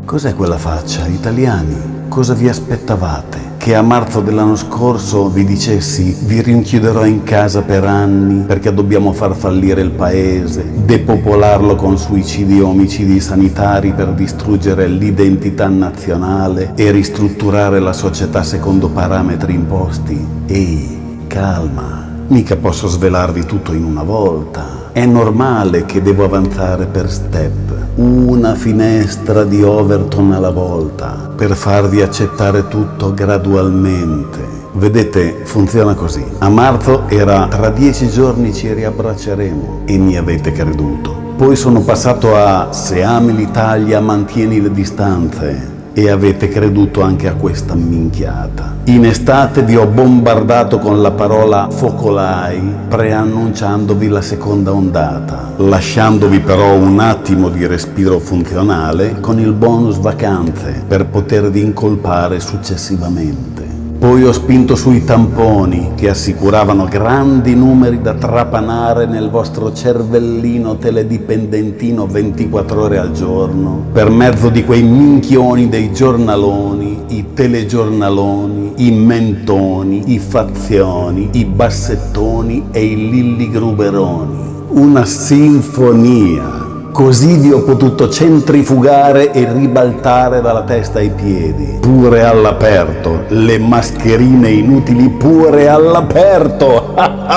Cos'è quella faccia? Italiani, cosa vi aspettavate? Che a marzo dell'anno scorso vi dicessi vi rinchiuderò in casa per anni perché dobbiamo far fallire il paese, depopolarlo con suicidi e omicidi sanitari per distruggere l'identità nazionale e ristrutturare la società secondo parametri imposti? Ehi, calma, mica posso svelarvi tutto in una volta. È normale che devo avanzare per step, una finestra di Overton alla volta, per farvi accettare tutto gradualmente. Vedete, funziona così. A marzo era tra 10 giorni ci riabbracceremo e mi avete creduto. Poi sono passato a se ami l'Italia mantieni le distanze e avete creduto anche a questa minchiata. In estate vi ho bombardato con la parola focolai, preannunciandovi la seconda ondata, lasciandovi però un attimo di respiro funzionale con il bonus vacanze per potervi incolpare successivamente. Poi ho spinto sui tamponi che assicuravano grandi numeri da trapanare nel vostro cervellino teledipendentino 24 ore al giorno per mezzo di quei minchioni dei giornaloni, i telegiornaloni, i mentoni, i fazioni, i bassettoni e i lilligruberoni. Una sinfonia. Così vi ho potuto centrifugare e ribaltare dalla testa ai piedi, pure all'aperto, le mascherine inutili pure all'aperto.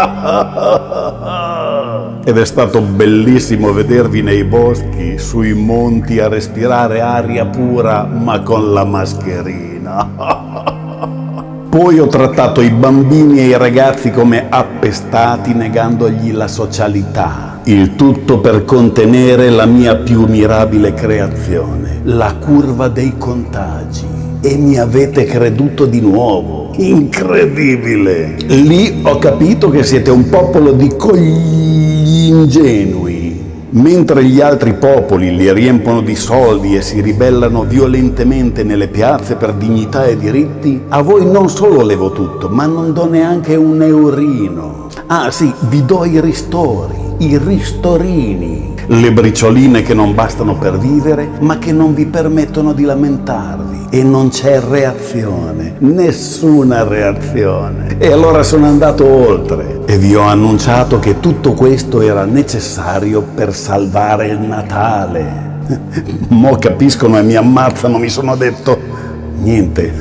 Ed è stato bellissimo vedervi nei boschi, sui monti a respirare aria pura, ma con la mascherina. Poi ho trattato i bambini e i ragazzi come appestati negandogli la socialità. Il tutto per contenere la mia più mirabile creazione, la curva dei contagi. E mi avete creduto di nuovo. Incredibile! Lì ho capito che siete un popolo di cogli ingenui. Mentre gli altri popoli li riempono di soldi e si ribellano violentemente nelle piazze per dignità e diritti, a voi non solo levo tutto, ma non do neanche un eurino. Ah sì, vi do i ristori, i ristorini, le bricioline che non bastano per vivere, ma che non vi permettono di lamentarvi. E non c'è reazione, nessuna reazione. E allora sono andato oltre e vi ho annunciato che tutto questo era necessario per salvare il Natale. Mo capiscono e mi ammazzano, mi sono detto, niente,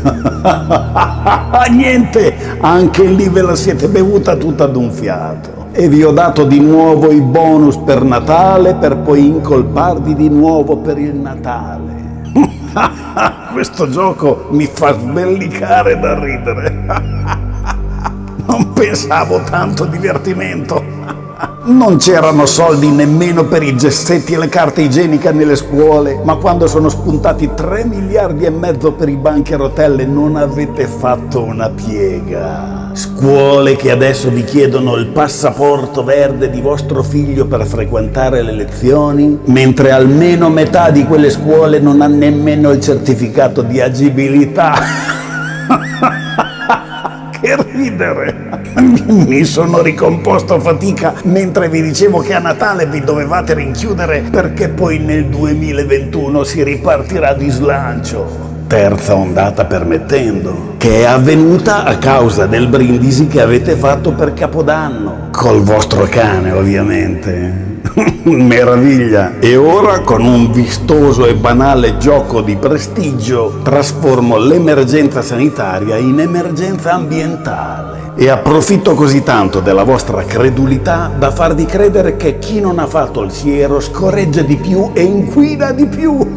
niente, anche lì ve la siete bevuta tutta ad un fiato. E vi ho dato di nuovo i bonus per Natale per poi incolparvi di nuovo per il Natale. Questo gioco mi fa sbellicare da ridere. Non pensavo tanto divertimento. Non c'erano soldi nemmeno per i gessetti e le carte igieniche nelle scuole, ma quando sono spuntati 3 miliardi e mezzo per i banchi a rotelle non avete fatto una piega. Scuole che adesso vi chiedono il passaporto verde di vostro figlio per frequentare le lezioni, mentre almeno metà di quelle scuole non ha nemmeno il certificato di agibilità. Che ridere! Mi sono ricomposto a fatica mentre vi dicevo che a Natale vi dovevate rinchiudere perché poi nel 2021 si ripartirà di slancio. Terza ondata permettendo, che è avvenuta a causa del brindisi che avete fatto per Capodanno. Col vostro cane, ovviamente. Meraviglia! E ora, con un vistoso e banale gioco di prestigio, trasformo l'emergenza sanitaria in emergenza ambientale. E approfitto così tanto della vostra credulità da farvi credere che chi non ha fatto il siero scorreggia di più e inquina di più.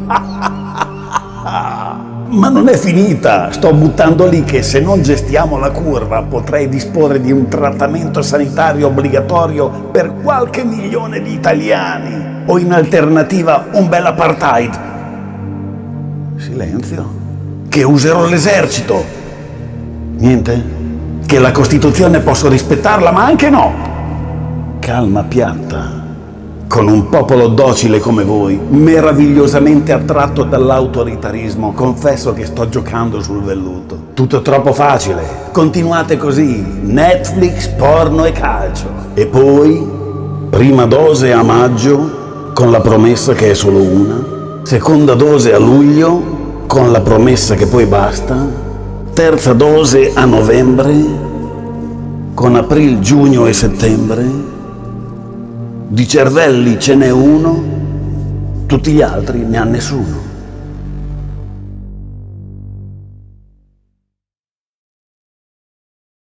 Ma non è finita, sto buttando lì che se non gestiamo la curva potrei disporre di un trattamento sanitario obbligatorio per qualche milione di italiani o in alternativa un bel apartheid. Silenzio. Che userò l'esercito. Niente? Che la Costituzione posso rispettarla ma anche no. Calma piatta. Con un popolo docile come voi, meravigliosamente attratto dall'autoritarismo, confesso che sto giocando sul velluto. Tutto troppo facile. Continuate così. Netflix, porno e calcio. E poi, prima dose a maggio, con la promessa che è solo una, seconda dose a luglio, con la promessa che poi basta, terza dose a novembre, con aprile, giugno e settembre. Di cervelli ce n'è uno, tutti gli altri ne ha nessuno.